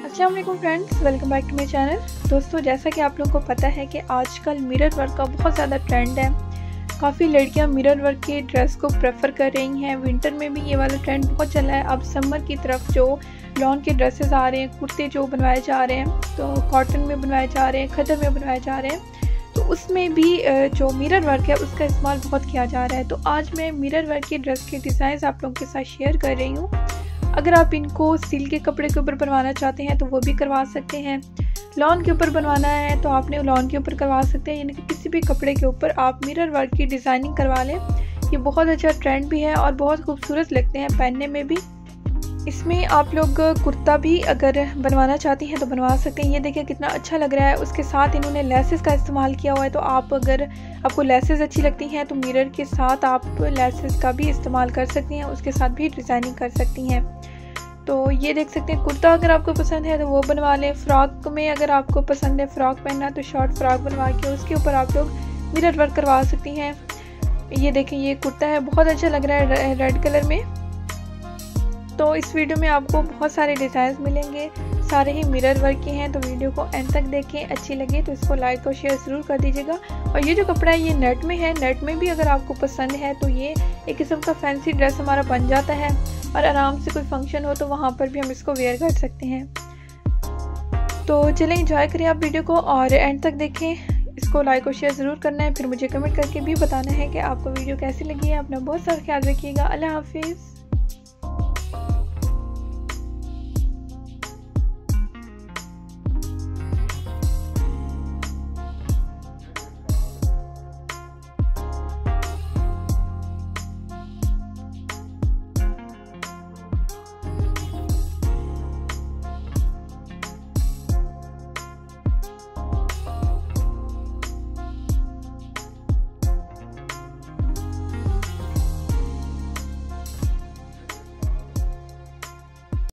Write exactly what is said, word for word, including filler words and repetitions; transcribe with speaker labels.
Speaker 1: अस्सलाम वालेकुम friends, welcome back to my channel. दोस्तों, जैसा कि आप लोगों को पता है कि आजकल मिरर वर्क का बहुत ज़्यादा ट्रेंड है। काफ़ी लड़कियां मिरर वर्क के ड्रेस को प्रेफर कर रही हैं। विंटर में भी ये वाला ट्रेंड बहुत चला है। अब समर की तरफ जो लॉन के ड्रेसेस आ रहे हैं, कुर्ते जो बनवाए जा रहे हैं, तो कॉटन में बनवाए जा रहे हैं, खदर में बनवाए जा रहे हैं, तो उसमें भी जो मिरर वर्क है उसका इस्तेमाल बहुत किया जा रहा है। तो आज मैं मिरर वर्क के ड्रेस के डिज़ाइन आप लोगों के साथ शेयर कर रही हूँ। अगर आप इनको सिल के कपड़े के ऊपर बनवाना चाहते हैं तो वो भी करवा सकते हैं। लॉन के ऊपर बनवाना है तो आपने लॉन के ऊपर करवा सकते हैं, यानी कि किसी भी कपड़े के ऊपर आप मिरर वर्क की डिज़ाइनिंग करवा लें। ये बहुत अच्छा ट्रेंड भी है और बहुत खूबसूरत लगते हैं पहनने में भी। इसमें आप लोग कुर्ता भी अगर बनवाना चाहती हैं तो बनवा सकते हैं। ये देखिए कितना अच्छा लग रहा है। उसके साथ इन्होंने लेसेस का इस्तेमाल किया हुआ है, तो आप अगर आपको लेसेस अच्छी लगती हैं तो मिरर के साथ आप लेसेस का भी इस्तेमाल कर सकती हैं, उसके साथ भी डिज़ाइनिंग कर सकती हैं। तो ये देख सकते हैं, कुर्ता अगर आपको पसंद है तो वो बनवा लें। फ़्रॉक में अगर आपको पसंद है फ़्रॉक पहनना तो शॉर्ट फ्रॉक बनवा के उसके ऊपर आप लोग मिरर वर्क करवा सकती हैं। ये देखें, ये कुर्ता है, बहुत अच्छा लग रहा है रेड कलर में। तो इस वीडियो में आपको बहुत सारे डिज़ाइन मिलेंगे, सारे ही मिरर वर्क के हैं। तो वीडियो को एंड तक देखें, अच्छी लगे तो इसको लाइक और शेयर ज़रूर कर दीजिएगा। और ये जो कपड़ा है ये नेट में है। नेट में भी अगर आपको पसंद है तो ये एक किस्म का फैंसी ड्रेस हमारा बन जाता है और आराम से कोई फंक्शन हो तो वहाँ पर भी हम इसको वेयर कर सकते हैं। तो चलें, एंजॉय करें आप वीडियो को और एंड तक देखें। इसको लाइक और शेयर ज़रूर करना है, फिर मुझे कमेंट करके भी बताना है कि आपको वीडियो कैसी लगी है। अपना बहुत सारा ख्याल रखिएगा। अल्लाह हाफिज़।